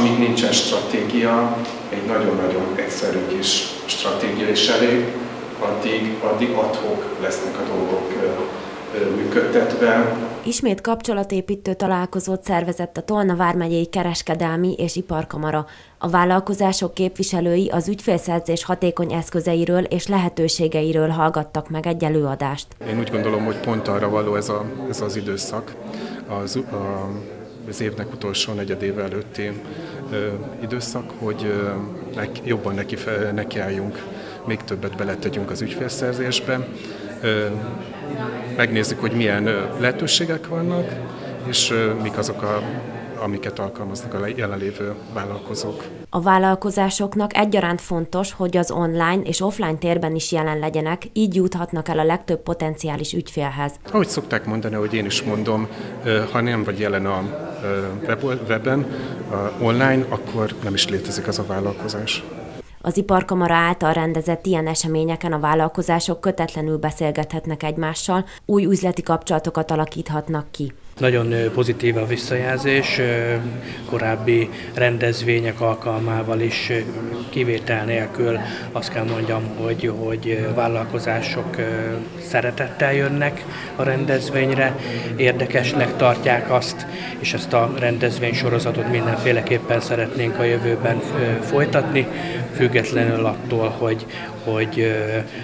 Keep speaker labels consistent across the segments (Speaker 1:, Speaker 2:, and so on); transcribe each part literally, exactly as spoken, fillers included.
Speaker 1: amíg nincsen stratégia, egy nagyon-nagyon egyszerű kis stratégia is elég, addig, addig ad-hoc lesznek a dolgok működtetve.
Speaker 2: Ismét kapcsolatépítő találkozót szervezett a Tolna vármegyei Kereskedelmi és Iparkamara. A vállalkozások képviselői az ügyfélszerzés hatékony eszközeiről és lehetőségeiről hallgattak meg egy előadást.
Speaker 3: Én úgy gondolom, hogy pont arra való ez, a, ez az időszak, az, a, az évnek utolsó negyedéve előtti ö, időszak, hogy ö, nek, jobban neki, nekiálljunk, még többet beletegyünk az ügyfélszerzésbe. Ö, megnézzük, hogy milyen lehetőségek vannak, és mik azok, a, amiket alkalmaznak a jelenlévő vállalkozók.
Speaker 2: A vállalkozásoknak egyaránt fontos, hogy az online és offline térben is jelen legyenek, így juthatnak el a legtöbb potenciális ügyfélhez.
Speaker 3: Ahogy szokták mondani, hogy én is mondom, ha nem vagy jelen a weben, a online, akkor nem is létezik az a vállalkozás.
Speaker 2: Az Iparkamara által rendezett ilyen eseményeken a vállalkozások kötetlenül beszélgethetnek egymással, új üzleti kapcsolatokat alakíthatnak ki.
Speaker 4: Nagyon pozitív a visszajelzés, korábbi rendezvények alkalmával is kivétel nélkül azt kell mondjam, hogy, hogy vállalkozások szeretettel jönnek a rendezvényre, érdekesnek tartják azt, és ezt a rendezvénysorozatot mindenféleképpen szeretnénk a jövőben folytatni, függetlenül attól, hogy, hogy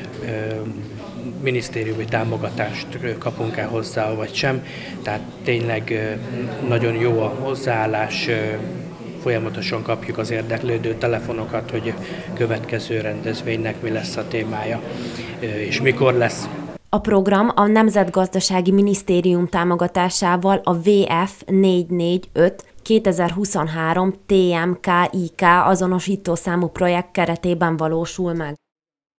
Speaker 4: minisztériumi támogatást kapunk-e hozzá, vagy sem. Tehát tényleg nagyon jó a hozzáállás, folyamatosan kapjuk az érdeklődő telefonokat, hogy a következő rendezvénynek mi lesz a témája, és mikor lesz.
Speaker 2: A program a Nemzetgazdasági Minisztérium támogatásával a V F négyszáznegyvenöt kétezer-huszonhárom T M K I K azonosítószámú projekt keretében valósul meg.